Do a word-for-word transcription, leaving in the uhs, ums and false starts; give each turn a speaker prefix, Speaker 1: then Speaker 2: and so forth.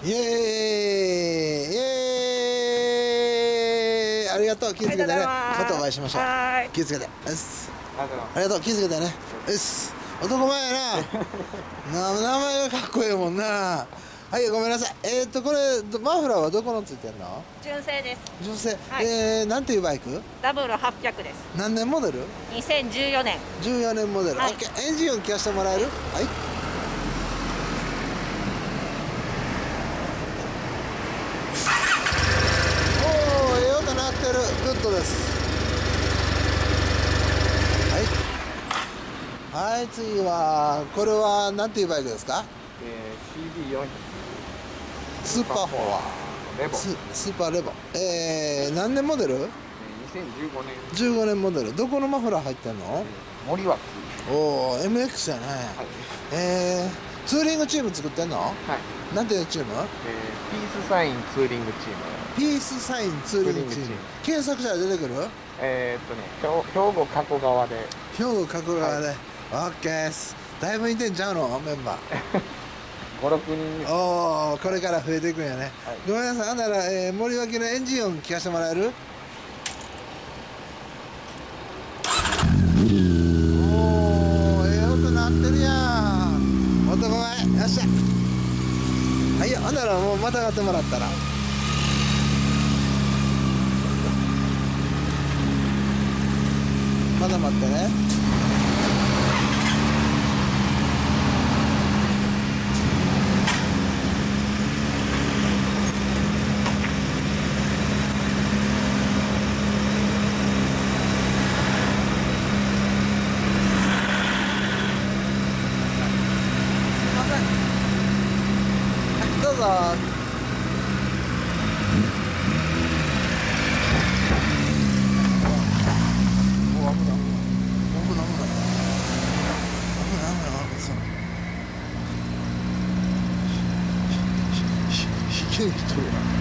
Speaker 1: イエーイイエーイ、ありがとう。気をつけてね。またお会いしましょう。気をつけて。よし、ありがとう。気をつけてね。よし、男前やな。な名前がかっこいいもんな。はい、ごめんなさい。えー、っとこれマフラーはどこのついてんの？
Speaker 2: 純正です。
Speaker 1: 純正。
Speaker 2: はい、
Speaker 1: えー、なんていうバイク？
Speaker 2: ダブルはっぴゃくです。
Speaker 1: 何年モデル？
Speaker 2: にせんじゅうよねん。
Speaker 1: じゅうよねんモデル。はい、オッケー。エンジン音聞かせてもらえる？はい。おお、ええ音鳴ってる。グッドです。はい。はい、次はこれはなんていうバイクですか？
Speaker 3: えー、シービーよんひゃく。
Speaker 1: スーパーフォア
Speaker 3: レボ
Speaker 1: ス, スーパーレボ、えー、何年モデル？
Speaker 3: にせんじゅうごねん。
Speaker 1: じゅうごねんモデル。どこのマフラー入ってんの？
Speaker 3: 森脇。
Speaker 1: おお、 エムエックス やね。はい、えー、ツーリングチーム作ってんの？はい。なんていうチーム？えー、
Speaker 3: ピースサインツーリングチーム。
Speaker 1: ピースサインツーリングチーム。検索したら出てくる？
Speaker 3: えー、っとね、兵庫加古川で。
Speaker 1: 兵庫加古川で、はい、オッケーです。だいぶ似てんちゃうのメンバー？
Speaker 3: ご、ろくにん。
Speaker 1: おお、これから増えていくんやね。はい、ごめんなさい。あんなら、えー、森脇のエンジン音聞かせてもらえる？おお、ええ音鳴ってるやん。男前、よっしゃ。はいよ、あんならもうまたがってもらったら。まだ待ってね。どうぞ。引きに来とるわ。